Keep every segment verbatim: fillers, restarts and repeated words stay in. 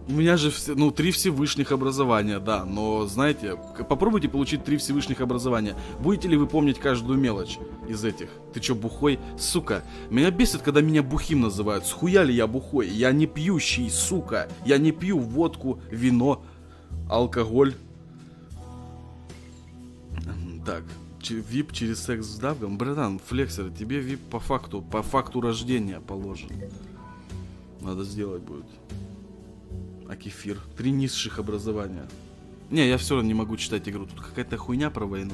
У меня же, все, ну, три Всевышних образования, да, но, знаете, попробуйте получить три Всевышних образования. Будете ли вы помнить каждую мелочь из этих? Ты чё, бухой? Сука, меня бесит, когда меня бухим называют. Схуя ли я бухой? Я не пьющий, сука. Я не пью водку, вино, алкоголь. Так, вип через секс с давгом. Братан, флексер, тебе вип по факту, по факту рождения положен. Надо сделать будет. А кефир? Три низших образования. Не, я все равно не могу читать игру. Тут какая-то хуйня про войну.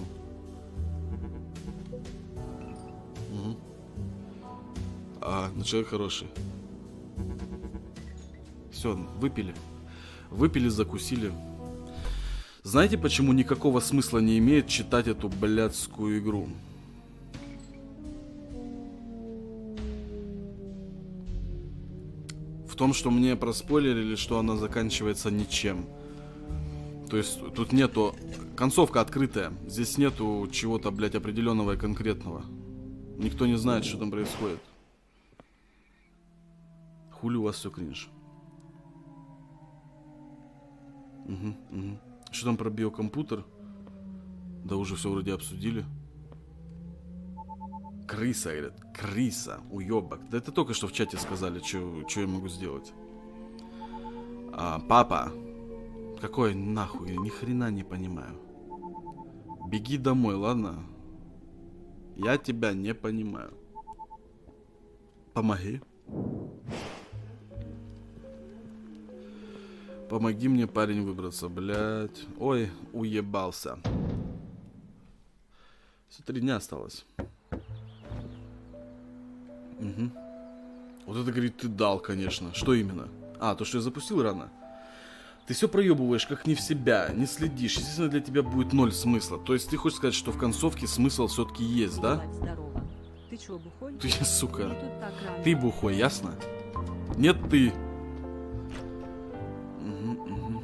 Угу. А, ну человек хороший. Все, выпили. Выпили, закусили. Знаете, почему никакого смысла не имеет читать эту блядскую игру? В том, что мне проспойлерили, что она заканчивается ничем. То есть тут нету... Концовка открытая. Здесь нету чего-то, блядь, определенного и конкретного. Никто не знает, что там происходит. Хули у вас все кринж. Угу, угу. Что там про биокомпьютер? Да уже все вроде обсудили. Крыса, говорят. Крыса. Уебок. Да это только что в чате сказали, что я могу сделать. А, папа. Какой нахуй? Я ни хрена не понимаю. Беги домой, ладно? Я тебя не понимаю. Помоги. Помоги мне, парень, выбраться, блядь. Ой, уебался. Все три дня осталось. Угу. Вот это, говорит, ты дал, конечно. Что именно? А, то, что я запустил рано. Ты все проебываешь, как не в себя, не следишь. Естественно, для тебя будет ноль смысла. То есть ты хочешь сказать, что в концовке смысл все-таки есть, да? Ты чё, бухой? Ты, сука. Ты бухой, ясно? Нет, ты. Угу, угу.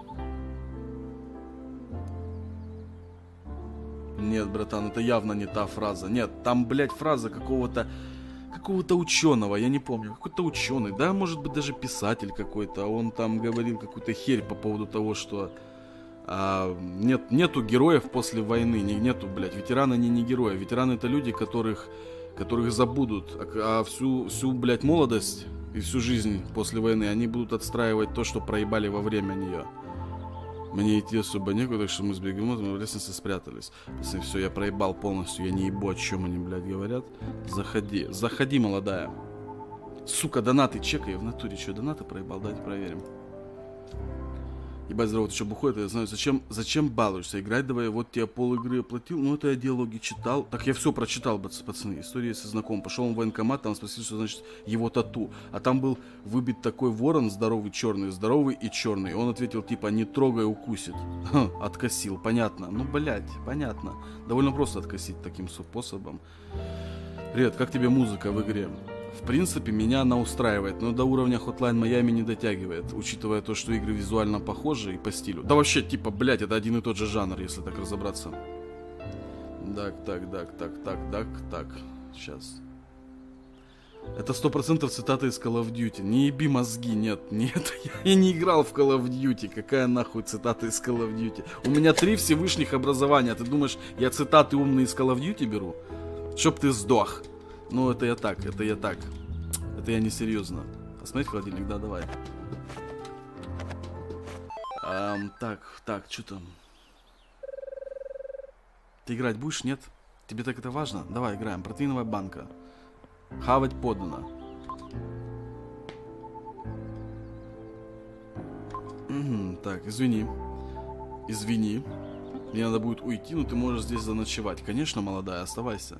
Нет, братан, это явно не та фраза. Нет, там, блядь, фраза какого-то... Какого-то ученого, я не помню. Какой-то ученый, да, может быть, даже писатель какой-то. Он там говорил какую-то херь по поводу того, что а, нет, нету героев после войны. Не, нету, блядь, ветераны они не герои. Ветераны это люди, которых, которых забудут. А, а всю, всю, блядь, молодость и всю жизнь после войны они будут отстраивать то, что проебали во время нее. Мне идти особо некуда, так что мы с бегемотом в лестнице спрятались. Если все, я проебал полностью, я не ебу, о чем они, блядь, говорят. Заходи, заходи, молодая. Сука, донаты чекай, в натуре что, донаты проебал, давайте проверим. Ебать, здорово, ты что, бухой, это я знаю, зачем, зачем балуешься, играть давай, вот тебе пол игры оплатил, ну это я диалоги читал. Так я все прочитал, пацаны, история со знакомым. Пошел он в военкомат, там спросил, что значит его тату. А там был выбит такой ворон, здоровый, черный, здоровый и черный. Он ответил, типа, не трогай, укусит. Ха, откосил, понятно. Ну, блядь, понятно. Довольно просто откосить таким способом. Привет, как тебе музыка в игре? В принципе, меня она устраивает, но до уровня Hotline Miami не дотягивает, учитывая то, что игры визуально похожи и по стилю. Да вообще, типа, блядь, это один и тот же жанр, если так разобраться. Так, так, так, так, так, так, так. Сейчас. Это сто процентов цитата из Call of Duty. Не еби мозги, нет, нет, я не играл в Call of Duty. Какая нахуй цитата из Call of Duty? У меня три Всевышних образования. Ты думаешь, я цитаты умные из Call of Duty беру? Чтоб ты сдох. Ну, это я так, это я так. Это я не серьезно. Посмотреть холодильник, да, давай. Эм, так, так, что там? Ты играть будешь, нет? Тебе так это важно? Давай, играем. Протеиновая банка. Хавать подано. Угу, так, извини. Извини. Мне надо будет уйти, но ты можешь здесь заночевать. Конечно, молодая, оставайся.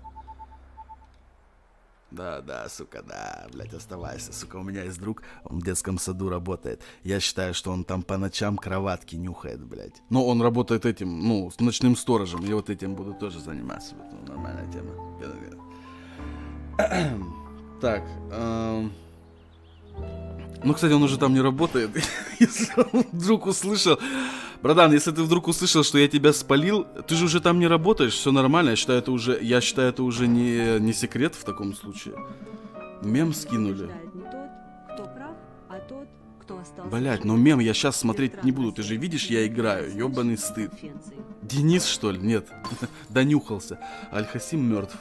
Да, да, сука, да, блядь, оставайся, сука, у меня есть друг, он в детском саду работает. Я считаю, что он там по ночам кроватки нюхает, блядь. Но он работает этим, ну, с ночным сторожем, я вот этим буду тоже заниматься, вот, нормальная тема. Так, эм... ну, кстати, он уже там не работает. Если он вдруг услышал... Братан, если ты вдруг услышал, что я тебя спалил, ты же уже там не работаешь, все нормально. Я считаю, это уже, я считаю, это уже не, не секрет в таком случае. Мем скинули. Не тот, кто прав, а тот, кто остался... Блять, ну мем я сейчас смотреть не буду. Ты же видишь, я играю. Ёбаный стыд. Денис, что ли? Нет. Донюхался. Аль-Хасим мертв.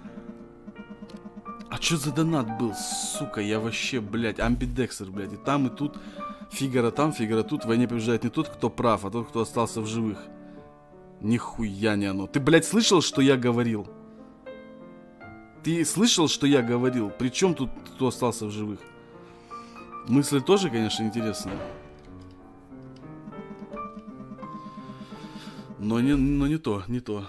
А чё за донат был? Сука, я вообще, блядь, амбидексер, блядь. И там, и тут. Фигаро там, Фигаро тут. В войне побеждает не тот, кто прав, а тот, кто остался в живых. Нихуя не оно. Ты, блядь, слышал, что я говорил? Ты слышал, что я говорил? Причем тут кто остался в живых? Мысли тоже, конечно, интересные. Но не, но не то, не то.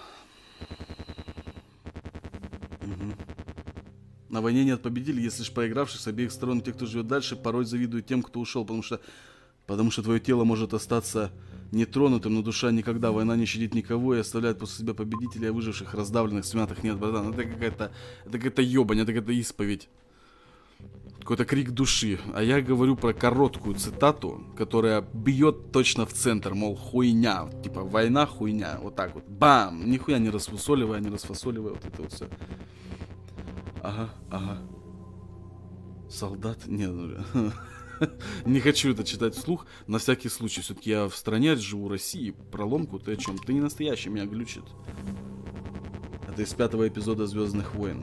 Угу. На войне нет победителей, если ж проигравших с обеих сторон. Те, кто живет дальше, порой завидуют тем, кто ушел, потому что, потому что твое тело может остаться нетронутым, но душа никогда. Война не щадит никого и оставляет после себя победителей, а выживших, раздавленных, смятых нет, братан. Это какая-то, это какая-то ебань, это какая-то исповедь. Какой-то крик души. А я говорю про короткую цитату, которая бьет точно в центр, мол, хуйня. Типа, война, хуйня. Вот так вот. Бам! Нихуя не расфасоливая, не расфасоливая. Вот это вот все. Ага, ага. Солдат? Нет, не хочу это читать вслух. На всякий случай. Все-таки я в стране живу, России. Проломку, ты о чем? Ты не настоящий, меня глючит. Это из пятого эпизода «Звездных войн».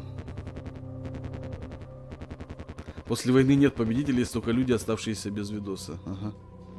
После войны нет победителей, есть только люди, оставшиеся без видоса. Ага.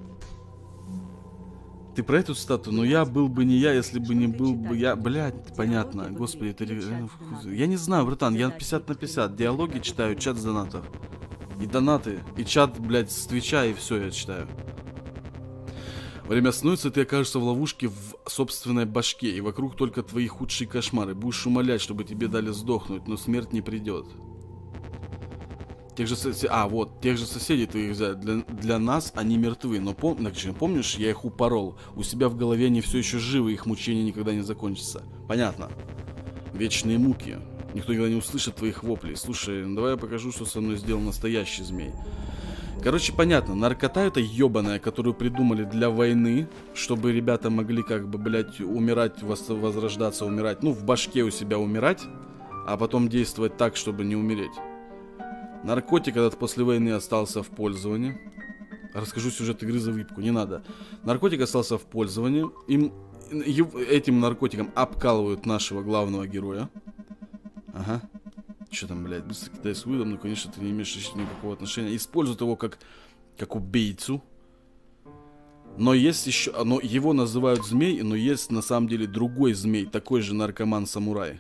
Ты про эту стату? Ну я был бы не я, если бы не был бы я. Блядь, понятно. Господи, это... Я не знаю, братан, я пятьдесят на пятьдесят. Диалоги читаю, чат с донатов. И донаты, и чат, блядь, с твича, и все я читаю. Время становится, ты окажешься в ловушке в собственной башке, и вокруг только твои худшие кошмары. Будешь умолять, чтобы тебе дали сдохнуть, но смерть не придет. Тех же соседей, а, вот, тех же соседей ты их взял. Для, для нас они мертвы, но пом... помнишь, я их упорол. У себя в голове они все еще живы, их мучения никогда не закончатся. Понятно. Вечные муки. Никто никогда не услышит твоих воплей. Слушай, давай я покажу, что со мной сделал настоящий змей. Короче, понятно, наркота это ебаная, которую придумали для войны, чтобы ребята могли как бы, блядь, умирать, возрождаться, умирать. Ну, в башке у себя умирать, а потом действовать так, чтобы не умереть. Наркотик этот после войны остался в пользовании. Расскажу сюжет игры за выпку, не надо. Наркотик остался в пользовании. Им, этим наркотиком обкалывают нашего главного героя. Ага. Что там, блядь, быстро кидай с выдом, но, конечно, ты не имеешь никакого отношения. Используют его как, как убийцу. Но есть еще... Но его называют змей, но есть на самом деле другой змей, такой же наркоман-самурай.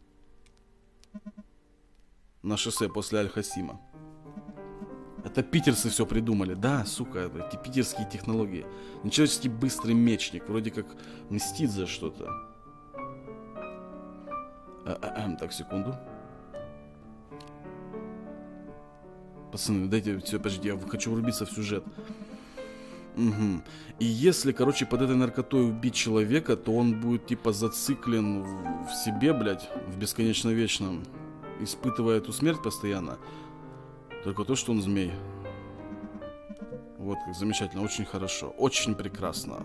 На шоссе после Аль-Хасима. Это питерцы все придумали. Да, сука, эти питерские технологии. Нечеловеческий быстрый мечник. Вроде как мстит за что-то. А-а-а, так, секунду. Пацаны, дайте, все, подожди, я хочу врубиться в сюжет. Угу. И если, короче, под этой наркотой убить человека, то он будет, типа, зациклен в, в себе, блядь, в бесконечно вечном. Испытывая эту смерть постоянно. Только то, что он змей. Вот как замечательно, очень хорошо. Очень прекрасно.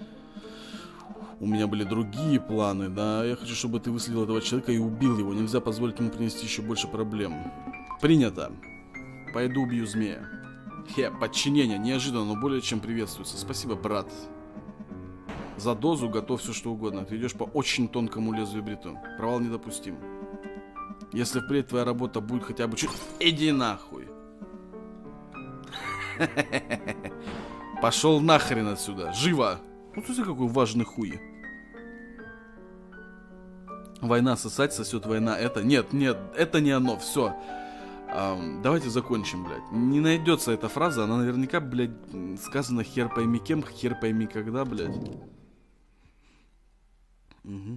У меня были другие планы, да. Я хочу, чтобы ты выследил этого человека и убил его. Нельзя позволить ему принести еще больше проблем. Принято. Пойду убью змея. Хе, подчинение. Неожиданно, но более чем приветствуется. Спасибо, брат. За дозу готов все что угодно. Ты идешь по очень тонкому лезвию бритвы. Провал недопустим. Если впредь твоя работа будет хотя бы чуть... Иди нахуй. Пошел нахрен отсюда. Живо. Вот смотри, какой важный хуй. Война сосать, сосет война. Это... Нет, нет, это не оно. Все. Эм, давайте закончим, блядь. Не найдется эта фраза. Она наверняка, блядь, сказана хер пойми кем, хер пойми когда, блядь. Угу.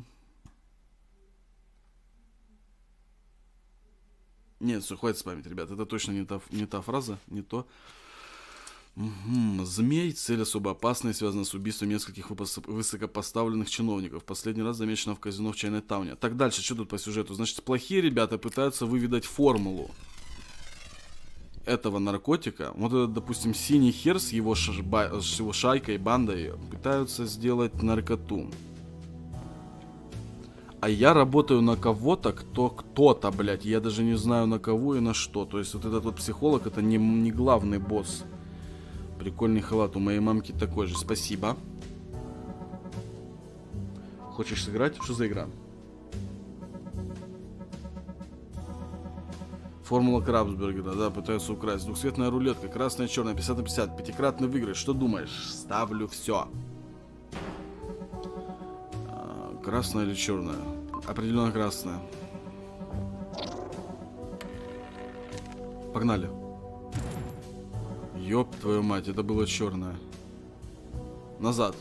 Нет, все, хватит спамить, ребят. Это точно не та, не та фраза, не то. Угу. Змей. Цель особо опасная, связана с убийством нескольких высокопоставленных чиновников. Последний раз замечено в казино в Чайна-тауне. Так, дальше, что тут по сюжету? Значит, плохие ребята пытаются выведать формулу этого наркотика. Вот этот, допустим, синий хер с его, шашба, с его шайкой, бандой пытаются сделать наркоту. А я работаю на кого-то, кто кто-то, блядь. Я даже не знаю на кого и на что. То есть вот этот вот психолог, это не, не главный босс. Прикольный халат. У моей мамки такой же. Спасибо. Хочешь сыграть? Что за игра? Формула Крабсбергера, да, пытаются украсть. Двухцветная рулетка, красная, черная, пятьдесят на пятьдесят. Пятикратный выигрыш. Что думаешь? Ставлю все. А, красная или черная? Определенно красная. Погнали. Ёб твою мать, это было черное. Назад.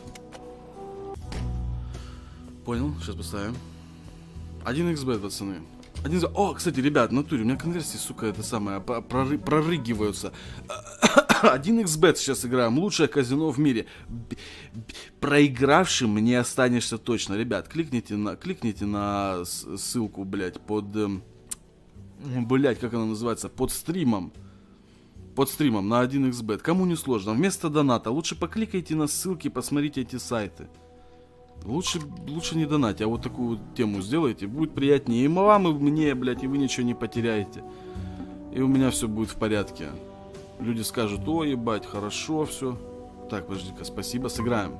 Понял, сейчас поставим. один икс бет, пацаны. один... О, кстати, ребят, в натуре, у меня конверсии, сука, это самое, проры... прорыгиваются. один икс бет сейчас играем. Лучшее казино в мире. Б... Проигравшим не останешься точно. Ребят, кликните на, кликните на ссылку, блядь, под... Эм... Блядь, как она называется? Под стримом. Под стримом на один икс бет. Кому не сложно. Вместо доната лучше покликайте на ссылки, посмотрите эти сайты. Лучше, лучше не донать, а вот такую вот тему сделайте. Будет приятнее и вам, и мне, блядь, и вы ничего не потеряете. И у меня все будет в порядке. Люди скажут: о, ебать, хорошо все. Так, подожди-ка, спасибо, сыграем.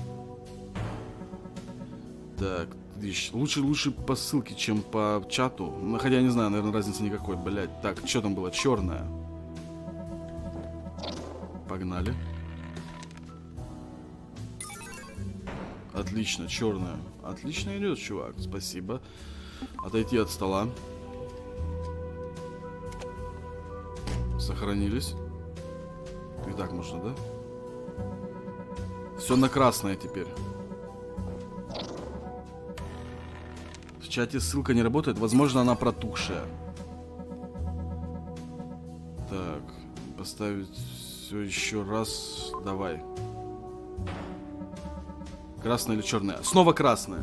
Так, лучше, лучше по ссылке, чем по чату. Ну, хотя я не знаю, наверное, разницы никакой, блядь. Так, что там было? Черное. Погнали. Отлично, черная. Отлично идет, чувак. Спасибо. Отойти от стола. Сохранились. И так можно, да? Все на красное теперь. В чате ссылка не работает. Возможно, она протухшая. Так. Поставить все еще раз. Давай. Красная или черная? Снова красная.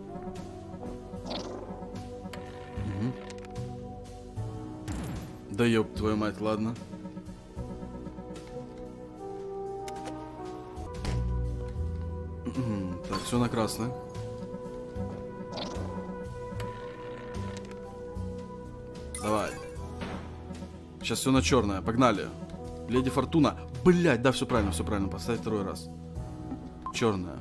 Угу. Да ёб твою мать, ладно. Так, все на красное. Давай. Сейчас все на черное. Погнали. Леди Фортуна. Блять, да, все правильно, все правильно. Поставь второй раз. Черная.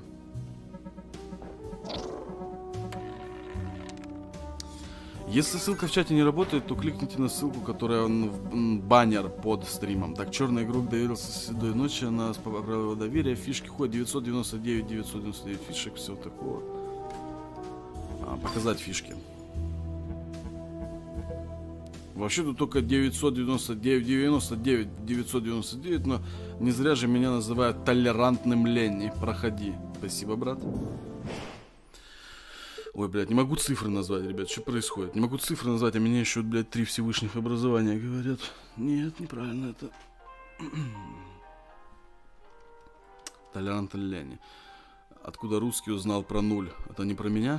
Если ссылка в чате не работает, то кликните на ссылку, которая в баннер под стримом. Так, черный игрок доверился седой ночи, она поправила его доверие, фишки ходят девятьсот девяносто девять, девятьсот девяносто девять фишек, всего такого. А, показать фишки. Вообще тут только девятьсот девяносто девять, девяносто девять, девятьсот девяносто девять, но не зря же меня называют толерантным Ленни. Проходи. Спасибо, брат. Ой, блядь, не могу цифры назвать, ребят, что происходит? Не могу цифры назвать, а меня еще, блядь, три Всевышних образования говорят. Нет, неправильно это. Толерант Ленни. Откуда русский узнал про нуль? Это не про меня?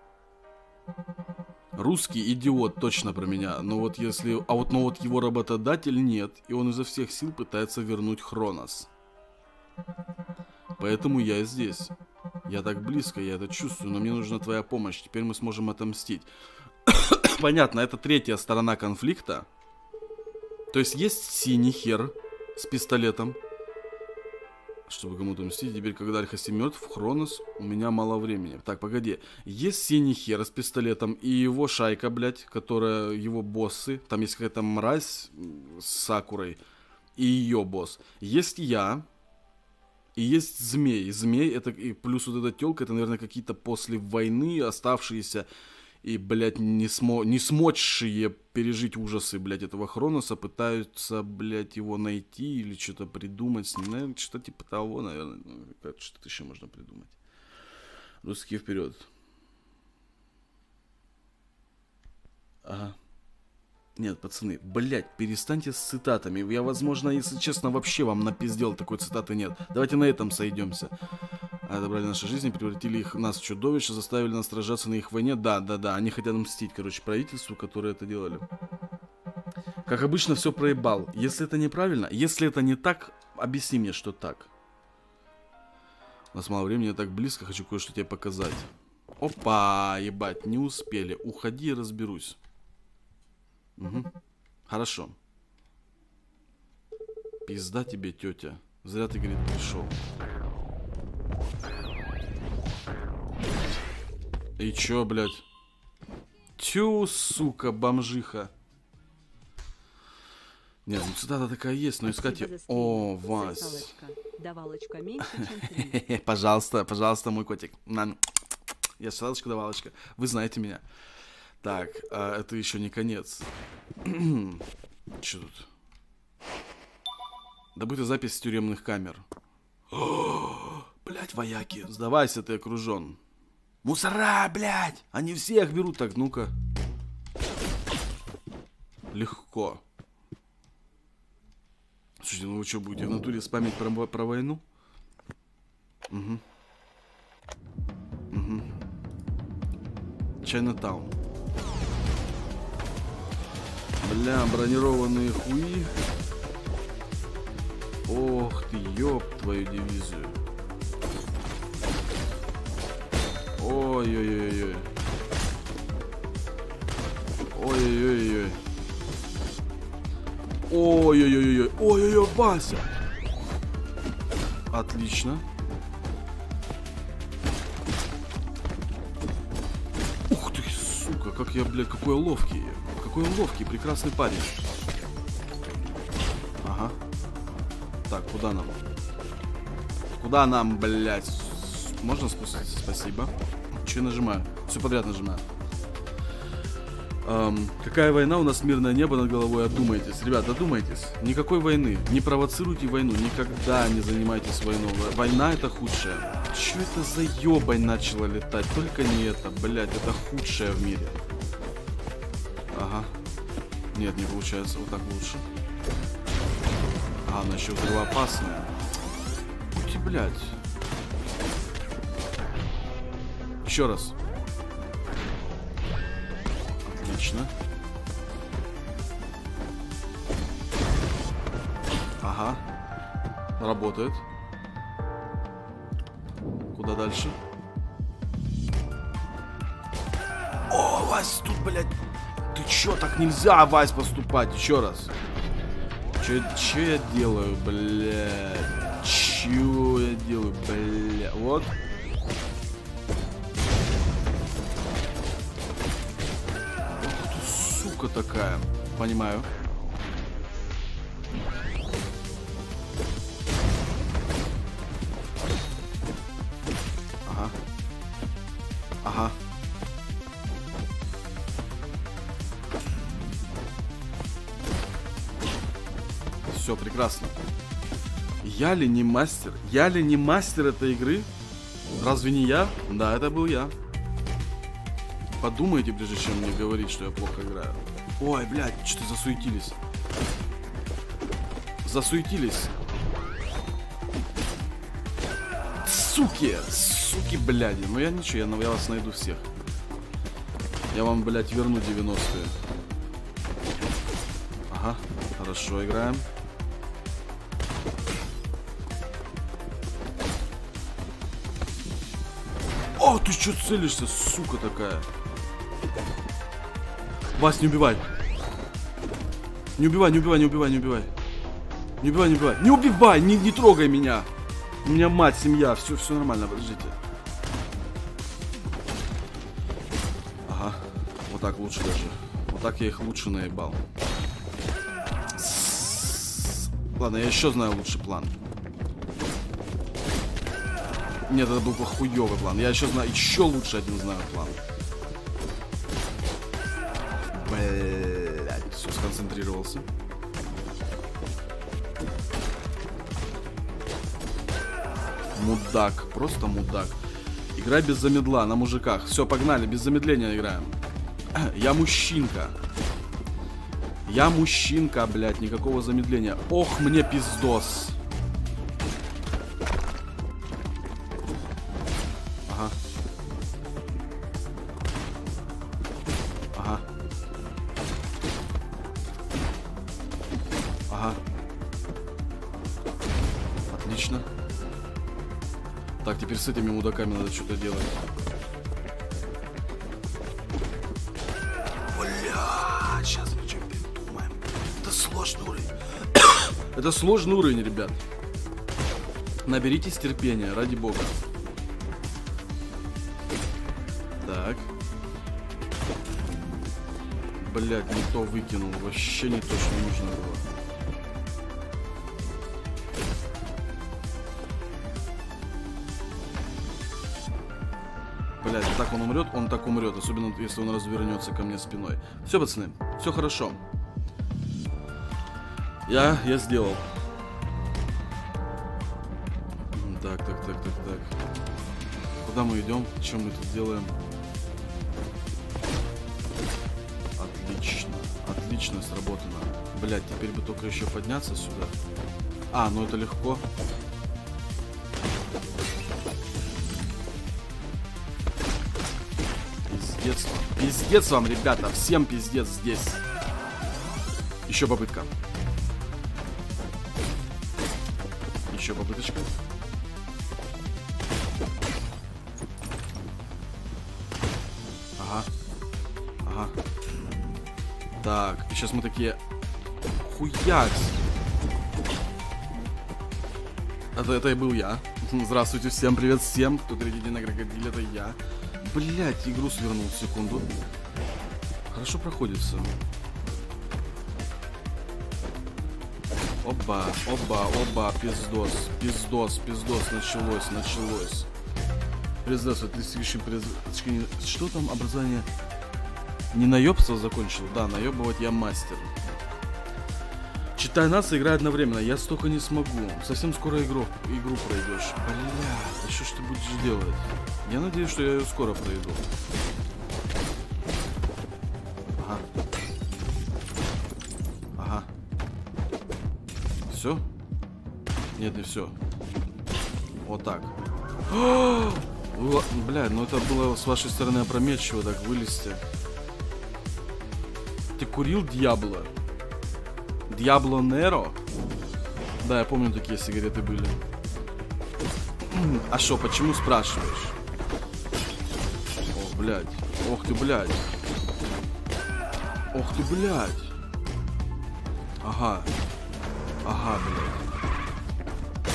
Русский идиот точно про меня. Но вот если... А вот, но вот его работодатель нет. И он изо всех сил пытается вернуть Хронос. Поэтому я здесь. Я так близко, я это чувствую, но мне нужна твоя помощь. Теперь мы сможем отомстить. Понятно, это третья сторона конфликта. То есть есть синий хер с пистолетом, чтобы кому-то мстить. Теперь, когда Альхаси мертв, Хронос, у меня мало времени. Так, погоди. Есть синий хер с пистолетом и его шайка, блядь, которая, его боссы. Там есть какая-то мразь с Сакурой и ее босс. Есть я. И есть змей. Змей это и плюс вот эта тёлка, это, наверное, какие-то после войны оставшиеся и, блядь, не, смо... не смогшие пережить ужасы, блядь, этого Хроноса, пытаются, блядь, его найти или что-то придумать с ним. Наверное, что-то типа того, наверное. Что-то еще можно придумать. Русские вперед. Ага. Нет, пацаны, блядь, перестаньте с цитатами. Я, возможно, если честно, вообще вам напиздел, такой цитаты нет. Давайте на этом сойдемся. Отобрали наши жизни, превратили их, нас в чудовище, заставили нас сражаться на их войне. Да, да, да, они хотят мстить, короче, правительству, которые это делали. Как обычно, все проебал. Если это неправильно, если это не так, объясни мне, что так. У нас мало времени, я так близко, хочу кое-что тебе показать. Опа, ебать, не успели. Уходи, и разберусь. Угу. Хорошо. Пизда тебе, тетя. Зря ты, говорит, пришел. И чё, блядь? Тю, сука, бомжиха. Нет, ну цитата такая есть, но искать ее... О, Вась. Давалочка меньше, чем три. Пожалуйста, пожалуйста, мой котик. На. Я салочка, давалочка. Вы знаете меня. Так, а это еще не конец. Че тут? Добыта запись с тюремных камер. Блять, вояки, сдавайся, ты окружен. Мусора, блять! Они всех берут так, ну-ка. Легко. Слушайте, ну вы что, будете в натуре спамить про, про войну? Угу. Угу. Чайнатаун. Бля, бронированные хуи. Ох ты, ёб твою дивизию. Ой-ой-ой-ой. Ой-ой-ой-ой. Ой-ой-ой-ой. Ой-ой-ой, Вася. Отлично. Ух ты, сука, как я, блядь, какой я ловкий. Какой он ловкий, прекрасный парень. Ага. Так, куда нам? Куда нам, блядь? Можно спуститься? Спасибо. Че я нажимаю? Все подряд нажимаю. Эм, какая война? У нас мирное небо над головой. Одумайтесь. Ребят, одумайтесь. Никакой войны. Не провоцируйте войну. Никогда не занимайтесь войной. Война — это худшее. Че это за ебань начала летать? Только не это, блядь. Это худшее в мире. Ага. Нет, не получается. Вот так лучше. А, она еще взрывоопасная. Ути, блядь. Еще раз. Отлично. Ага. Работает. Куда дальше? О, Вась, тут, блядь. Ты чё, так нельзя, Вась, поступать? Еще раз. Чё, чё я делаю, блядь? Чё я делаю, блядь? Вот. Сука такая. Понимаю. Ага. Ага. Все прекрасно. Я ли не мастер? Я ли не мастер этой игры? Разве не я? Да, это был я. Подумайте, прежде чем мне говорить, что я плохо играю. Ой, блядь, что-то засуетились. Засуетились. Суки! Суки, бляди. Ну я ничего, я, я вас найду всех. Я вам, блядь, верну девяностые. Ага, хорошо, играем. О, ты что целишься, сука такая? Вась, не убивай. Не убивай, не убивай, не убивай, не убивай. Не убивай, не убивай. Не убивай, не, не трогай меня. У меня мать, семья, все, все нормально, подождите. Ага, вот так лучше даже. Вот так я их лучше наебал. Ладно, я еще знаю лучший план. Нет, это был хуёвый план. Я еще знаю, еще лучше один знаю план. Блять, все, сконцентрировался. Мудак, просто мудак. Играй без замедла на мужиках. Все, погнали, без замедления играем. Я мужчинка. Я мужчинка, блядь, никакого замедления. Ох, мне пиздос. Ага. Ага. Ага. Отлично. Так, теперь с этими мудаками надо что-то делать. Бля, сейчас мы что-нибудь придумаем. Это сложный уровень. Это сложный уровень, ребят. Наберитесь терпения, ради бога. Так. Блять, не то выкинул. Вообще не то, что нужно было. Блять, так он умрет, он так умрет. Особенно если он развернется ко мне спиной. Все, пацаны, все хорошо. Я, я сделал. Так, так, так, так, так. Куда мы идем? Что мы тут делаем? Отлично. Отлично сработано. Блять, теперь бы только еще подняться сюда. А, ну это легко. Пиздец вам. Пиздец вам, ребята. Всем пиздец здесь. Еще попытка. Еще попыточка. Ага. Ага. Так, и сейчас мы такие... Хуяк! Это, это и был я. Здравствуйте, всем привет всем, кто третий день на крокодиле, это я. Блять, игру свернул секунду. Хорошо проходится. Оба, оба, оба, пиздос, пиздос, пиздос, началось, началось. Приздос, ты слишком приз... Что там образование? Не наебство закончил? Да, наебывать я мастер. Читай нас и играй одновременно. Я столько не смогу. Совсем скоро игру, игру пройдешь. Бля, а что ж ты будешь делать? Я надеюсь, что я ее скоро пройду. Ага. Ага. Все? Нет, не все. Вот так. Бля, ну это было с вашей стороны опрометчиво так вылезти. Ты курил Диабло? Диабло Неро? Да, я помню, такие сигареты были. А шо, почему спрашиваешь? Ох, блядь. Ох ты, блядь. Ох ты, блядь. Ага. Ага, блядь.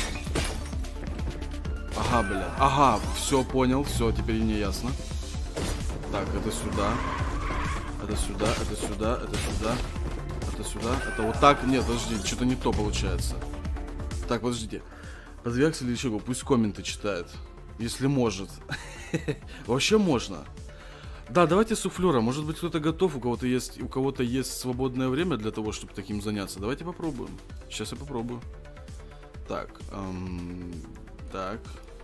Ага, блядь. Ага, все понял, все, теперь мне ясно. Так, это сюда. Это сюда, это сюда, это сюда. Это сюда, это вот так. Нет, подожди, что-то не то получается. Так, подождите. Позови Акселя Ильичева, пусть комменты читает. Если может. Вообще можно. Да, давайте суфлера. Может быть, кто-то готов, у кого-то есть, у кого-то есть свободное время для того, чтобы таким заняться. Давайте попробуем. Сейчас я попробую. Так. Эм, так.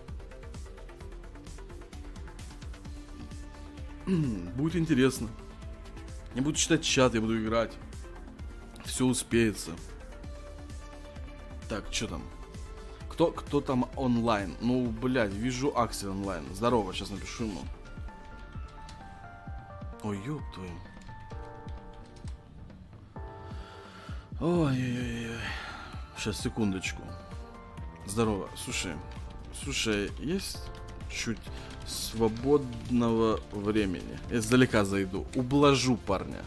Будет интересно. Я буду читать чат, я буду играть. Все успеется. Так, что там? Кто, кто там онлайн? Ну, блядь, вижу Аксель онлайн. Здорово, сейчас напишу ему. Ой, ёб твою. Ой-ой-ой. Сейчас, секундочку. Здорово. Слушай, слушай, есть чуть свободного времени? Я издалека зайду. Ублажу парня.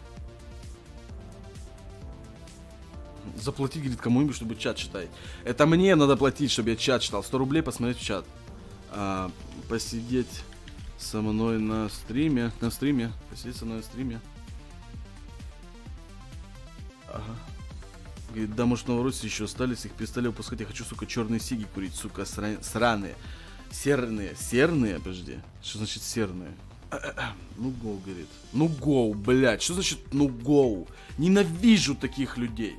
Заплатить, говорит, кому-нибудь, чтобы чат читать. Это мне надо платить, чтобы я чат читал. сто рублей посмотреть в чат. А, посидеть со мной на стриме. На стриме. Посидеть со мной на стриме. Ага. Говорит, да, может, в Новороссии еще остались. Их перестали выпускать. Я хочу, сука, черные сиги курить, сука, сра... сраные. Серные. Серные? Подожди. Что значит серные? Ну, гоу, говорит. Ну, гоу, блядь. Что значит ну, гоу? Ненавижу таких людей.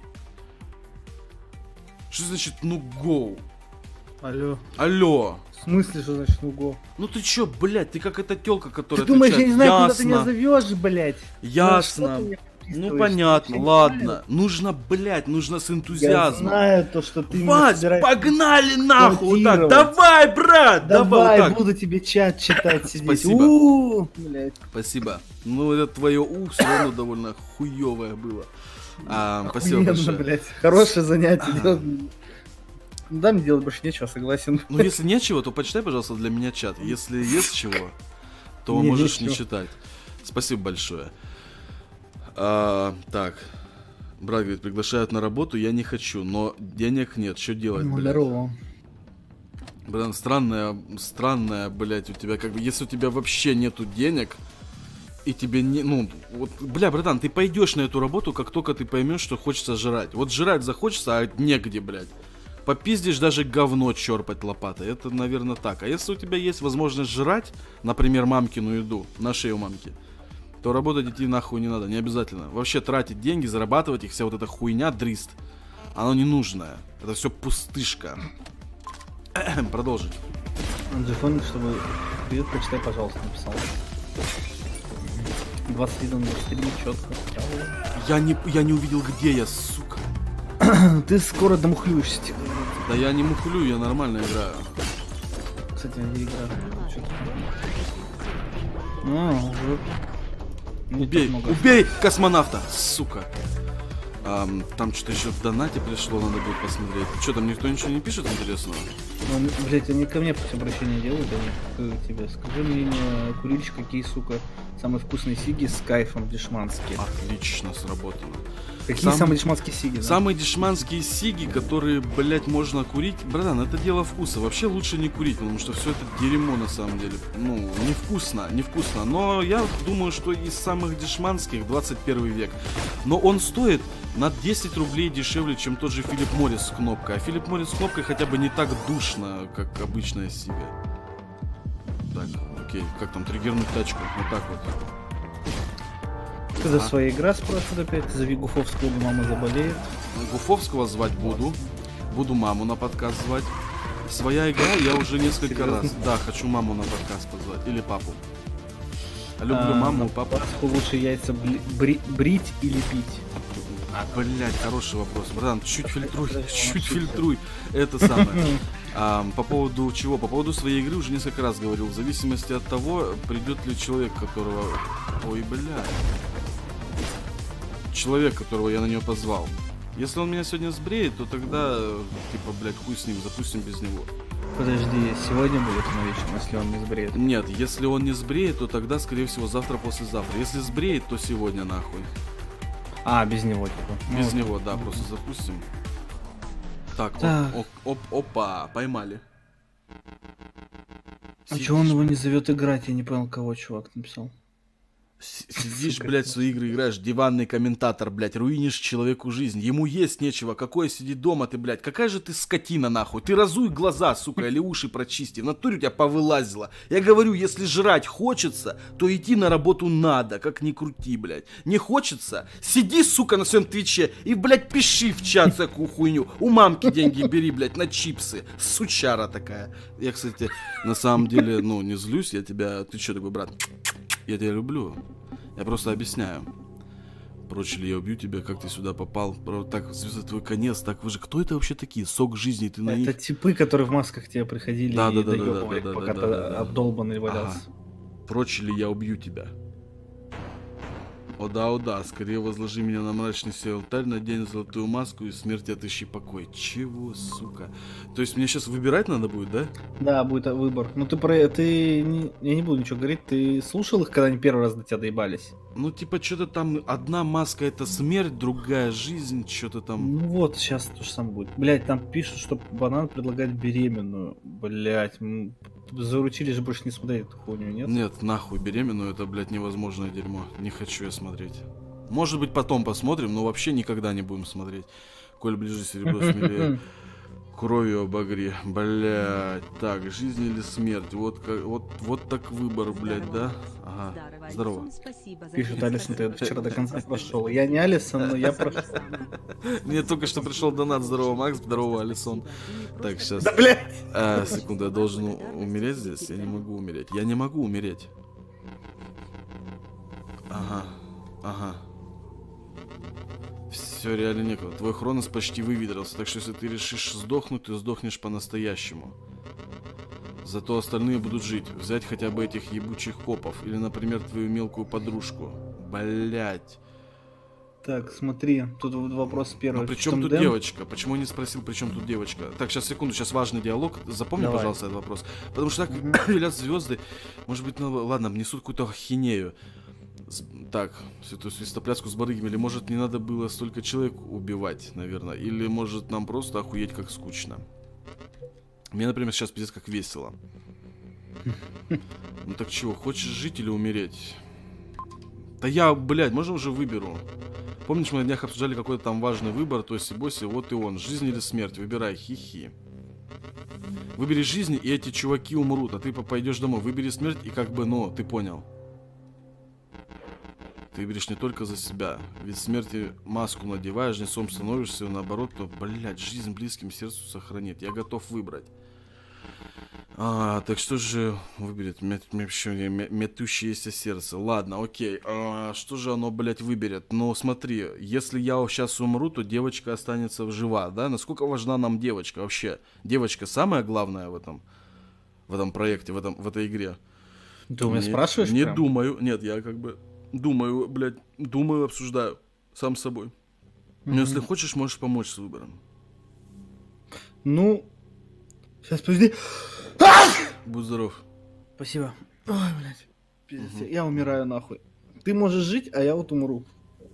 Что значит ну гоу? Алло. Алло. В смысле, что значит ну го? Ну ты чё, блядь, ты как эта тёлка, которая ты думаешь, я не знаю, ясно, куда ты меня зовёшь, блядь? Ясно. Ну, ну понятно, ладно. Нужно, блядь, нужно с энтузиазмом. Я знаю то, что ты Вась, погнали нахуй! Так, давай, брат! Давай, давай буду тебе чат читать сидеть. Спасибо. У-у-у, блядь. Спасибо. Ну, это твое у все равно довольно хуёвое было. А, спасибо Охуенно, большое. блядь. Хорошее занятие. Ага. Делать... Да, мне делать больше нечего, согласен. Ну, если нечего, то почитай, пожалуйста, для меня чат. Если есть чего, то не, можешь нечего. не читать. Спасибо большое. А, так. Брат говорит, приглашают на работу, я не хочу, но денег нет, что делать, ну, блядь? Здорово. Блин, странная, странная, блядь, у тебя как бы, если у тебя вообще нету денег, и тебе не, ну, вот, бля, братан, ты пойдешь на эту работу, как только ты поймешь, что хочется жрать. Вот жрать захочется, а негде, блядь. Попиздишь даже говно черпать лопатой. Это, наверное, так. А если у тебя есть возможность жрать, например, мамкину еду, на шею мамки, то работать идти нахуй не надо, не обязательно. Вообще тратить деньги, зарабатывать их, вся вот эта хуйня, дрист, оно не нужное. Это все пустышка. Продолжить. Джефон, чтобы привет, прочитай, пожалуйста, написал. двадцать один, двадцать три, четко. Я не, я не увидел, где я, сука. Ты скоро домухлюешься, тебе говорят. Да я не мухлю, я нормально играю. Кстати, я играю. А, уже... Не Убей, так много. убей космонавта, сука. Ам, там что-то еще в донате пришло, надо будет посмотреть. Что, там никто ничего не пишет интересного? Ну, блять, они ко мне обращение делают, они к тебе. Скажи мне, курильщик, какие, сука, самые вкусные сиги с кайфом дешманские. Отлично сработано. Какие Сам- самые дешманские сиги? Да? Самые дешманские сиги, которые, блять, можно курить. Братан, это дело вкуса. Вообще лучше не курить, потому что все это дерьмо на самом деле. Ну, невкусно, невкусно. Но я думаю, что из самых дешманских двадцать первый век. Но он стоит на десять рублей дешевле, чем тот же Филипп Моррис с кнопкой. А Филипп Моррис с кнопкой хотя бы не так душно, как обычная сига. Так, окей. Как там, триггернуть тачку? Вот так вот. Ты за своя игра спрашивают опять, за Вигуфовского или мама заболеет. Гуфовского звать буду. Буду маму на подкаст звать. Своя игра я уже несколько Серьезно? раз. Да, хочу маму на подкаст позвать. Или папу. Люблю А, маму, на папу. Пасху лучше яйца бли- бри- брить или пить? А, блядь, хороший вопрос. Братан, чуть фильтруй, подожди, чуть ошибся. фильтруй. Это самое. А, по поводу чего? По поводу своей игры уже несколько раз говорил. В зависимости от того, придет ли человек, которого... Ой, блядь. Человек, которого я на нее позвал. Если он меня сегодня сбреет, то тогда, типа, блядь, хуй с ним, запустим без него. Подожди, сегодня будет на вечер, если он не сбреет. Нет, если он не сбреет, то тогда, скорее всего, завтра, послезавтра. Если сбреет, то сегодня нахуй. А, без него, типа. Без Ну, него, да, просто запустим. Так, Так. Оп, оп, оп, опа, поймали. А Сидишь, чего он его не зовет играть? Я не понял, кого чувак написал. с- Сидишь, Сука. блядь, в свои игры играешь, диванный комментатор, блядь, руинишь человеку жизнь. Ему есть нечего, какое сидит дома ты, блядь. Какая же ты скотина, нахуй. Ты разуй глаза, сука, или уши прочисти. В натуре у тебя повылазило. Я говорю, если жрать хочется, то идти на работу надо, как ни крути, блядь. Не хочется? Сиди, сука, на своем твиче и, блядь, пиши в чат всякую хуйню. У мамки деньги бери, блядь, на чипсы. Сучара такая. Я, кстати, на самом деле, ну, не злюсь, я тебя... Ты что такой, брат? Я тебя люблю. Я просто объясняю. Прочь ли я убью тебя, как ты сюда попал? Про- Так, звезда твой конец, так вы же... Кто это вообще такие? Сок жизни, ты на Это них... типы, которые в масках тебе приходили Да, и да, да, да, доебывали, да, да, пока да, ты да, да, да. обдолбанный валялся. Прочь ли я убью тебя? О да, о да, скорее возложи меня на мрачный сей алтарь, надень золотую маску и смерть отыщи покой. Чего, сука? То есть мне сейчас выбирать надо будет, да? Да, будет а, выбор. Ну ты про... Ты... не- Я не буду ничего говорить. Ты слушал их, когда они первый раз до тебя доебались? Ну, типа, что-то там, одна маска это смерть, другая жизнь, что-то там... Ну вот, сейчас то же самое будет. Блять, там пишут, что банан предлагает беременную. Блять, заручили же больше не смотреть эту хуйню, нет? Нет, нахуй, беременную, это, блядь, невозможное дерьмо. Не хочу я смотреть. Может быть, потом посмотрим, но вообще никогда не будем смотреть. Коль ближе серебро смелее, кровью обогри. Блядь, так, жизнь или смерть? Вот, как, вот, вот так выбор, блядь, да? Ага, здорово. Пишет Алисон, ты вчера до конца прошел. Я не Алисон, но я прошел. Мне только что пришел донат. Здорово, Макс, здорово, Алисон. Так, сейчас. Да, блядь! А, секунду, я должен у- умереть здесь? Я не могу умереть. Я не могу умереть. Ага, ага. Все, реально некуда. Твой хронос почти выведрился, так что если ты решишь сдохнуть, ты сдохнешь по-настоящему. Зато остальные будут жить. Взять хотя бы этих ебучих копов. Или, например, твою мелкую подружку. Блять. Так, смотри, тут вот вопрос первый. Ну при чем Том тут Дэн? девочка? Почему я не спросил, при чем тут девочка? Так, сейчас, секунду, сейчас важный диалог. Запомни, Давай. пожалуйста, этот вопрос. Потому что так Мгм. велят звезды. Может быть, ну, ладно, несут какую-то ахинею. С- Так, эту свистопляску с барыгами. Или может не надо было столько человек убивать, наверное. Или может нам просто охуеть как скучно. Мне, например, сейчас пиздец как весело. Ну так чего, хочешь жить или умереть? Да я, блядь, можно уже выберу? Помнишь, мы на днях обсуждали какой-то там важный выбор, то есть и боси, вот и он. Жизнь или смерть, выбирай, хихи. Выбери жизнь, и эти чуваки умрут, а ты пойдешь домой. Выбери смерть, и как бы, ну, ты понял. Ты выберешь не только за себя. Ведь смерти маску надеваешь, лицом становишься, наоборот, то, блядь, жизнь близким сердцу сохранит. Я готов выбрать. А, так что же выберет мет, мет, метущееся сердце? Ладно, окей. А, что же оно, блядь, выберет? Ну, смотри, если я сейчас умру, то девочка останется жива, да? Насколько важна нам девочка вообще? Девочка самая главная в этом, в этом проекте, в, этом, в этой игре. Ты у меня не, спрашиваешь? Не прям? думаю. Нет, я как бы думаю, блядь, думаю, обсуждаю сам с собой. Но mm-hmm. если хочешь, можешь помочь с выбором. Ну, сейчас подожди. Будь здоров. Спасибо. Ой, блядь. Пиздец, угу. Я умираю нахуй. Ты можешь жить, а я вот умру.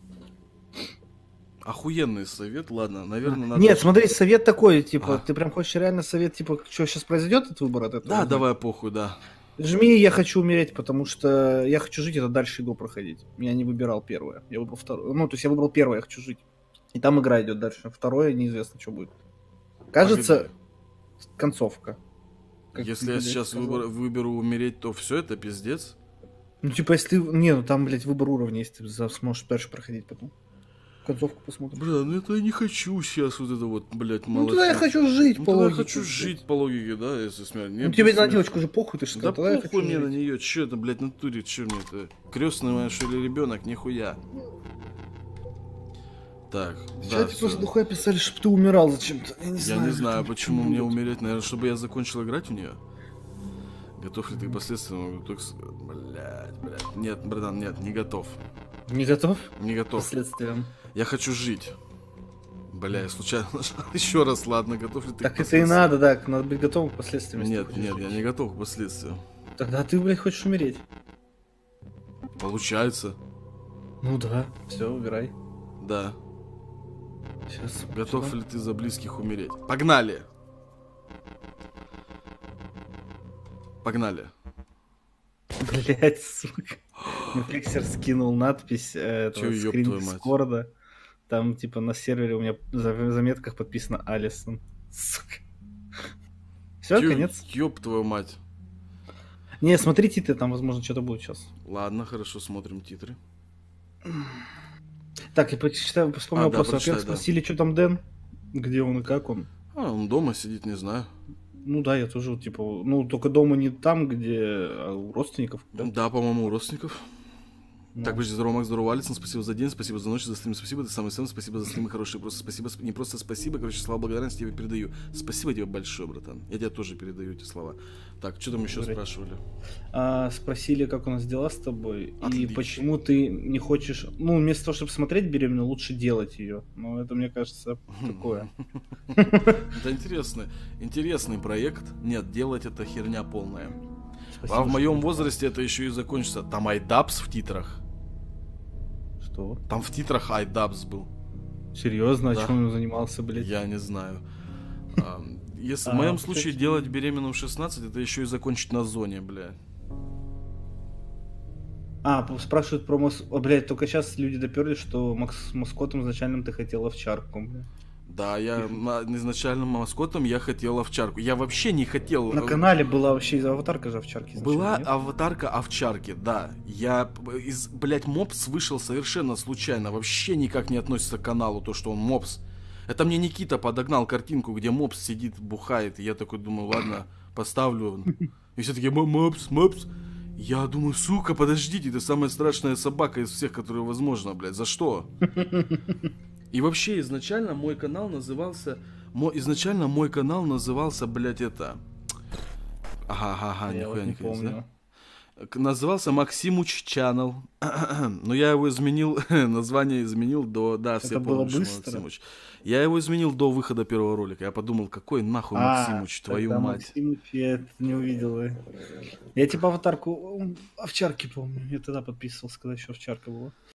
Охуенный совет, ладно, наверное, надо... Нет, смотри, совет такой, типа, а. ты прям хочешь реально совет, типа, что сейчас произойдет этот выбор от этого? Да, давай похуй, да. Жми, я хочу умереть, потому что я хочу жить, это дальше игру проходить. Я не выбирал первое, я выбрал второе. Ну, то есть я выбрал первое, я хочу жить. И там игра идет дальше. Второе, неизвестно, что будет. Кажется, Погоди. концовка. Если я сейчас выбор, выберу умереть, то все это пиздец? Ну, типа, если ты... Не, ну там, блядь, выбор уровня, если ты сможешь дальше проходить потом. Концовку посмотрим. Бля, ну это я не хочу сейчас вот это вот, блядь, молодец. Ну, тогда я хочу жить, ну, по логике. я хочу жить по логике, да, если смерть. Ну, тебе на девочку же похуй, ты же сказал. Да тогда похуй мне жить. На нее, че это, блядь, натуре, че мне это? Крестный моя, что ли, ребенок, нихуя. Так, да, тебе просто духой писали, чтобы ты умирал зачем-то. Я не я знаю, не знаю, почему мне умереть. Наверное, чтобы я закончил играть в нее. Готов ли ты к последствиям? Блядь, блядь. Нет, братан, нет, не готов. Не готов? Не готов. Последствиям. Я хочу жить. Бля, я случайно нажал еще раз, ладно, готов ли ты так к последствиям? Так это и надо, да, надо быть готовым к последствиям. Нет, нет, жить. Я не готов к последствиям. Тогда ты, блядь, хочешь умереть. Получается. Ну да, все, выбирай. Да. Сейчас. Готов сюда. ли ты за близких умереть? Погнали! Погнали. Блять, сука. Netflixer скинул надпись э, скрин Дискорда. Там, типа, на сервере у меня в заметках подписано Алисон. Сука. Все, Ё, конец? Ёб твою мать. Не, смотри титры, там, возможно, что-то будет сейчас. Ладно, хорошо, смотрим титры. Так, я почитаю, вспомнил а, вопрос. Да, Во-первых, да. Спросили, что там Дэн? Где он и как он? А, он дома сидит, не знаю. Ну да, я тоже, типа, ну, только дома не там, где а у родственников. Да, да по-моему, у родственников. Ну. Так, подожди, здорово, Макс, здорово, Алисон, спасибо за день, спасибо за ночь, за стрим, спасибо, ты самый самый, спасибо за стримы хорошие, просто спасибо, не просто спасибо, короче, слова благодарности тебе передаю. Спасибо тебе большое, братан, я тебе тоже передаю эти слова. Так, что там еще Говорит. спрашивали? А, спросили, как у нас дела с тобой, Отлично. И почему ты не хочешь, ну, вместо того, чтобы смотреть беременную, лучше делать ее. Ну, это, мне кажется, такое. Это интересный, интересный проект. Нет, делать это херня полная. А в моем возрасте это еще и закончится. Там айдапс в титрах. Что? Там в титрах айдапс был. Серьезно? Да. А чем он занимался, блядь? Я не знаю. Если в моем случае делать беременную в шестнадцать, это еще и закончить на зоне, бля. А, спрашивают про мос... О, блядь, только сейчас люди доперли, что макс... маскотом изначальным ты хотел овчарку, бля. Да, я изначальным маскотом я хотел овчарку. Я вообще не хотел... На канале была вообще аватарка же овчарки. Была нет? аватарка овчарки, да. Я из, блядь, мопс вышел совершенно случайно. Вообще никак не относится к каналу, то, что он мопс. Это мне Никита подогнал картинку, где мопс сидит, бухает. И я такой думаю, ладно, поставлю. И все таки мопс, мопс. Я думаю, сука, подождите, это самая страшная собака из всех, которые возможно, блядь. За что? И вообще, изначально мой канал назывался... Мой, изначально мой канал назывался, блядь, это... Ага, ага, ага, я нихуя не не помню. Да? Назывался Максимуч Channel. Но я его изменил, название изменил до... Да, все это было помнят, быстро? Максимуч. Я его изменил до выхода первого ролика. Я подумал, какой нахуй а, Максимуч, твою мать. Максимуч, я это не увидел. Я типа аватарку овчарки помню. Я тогда подписывался, когда еще овчарка была.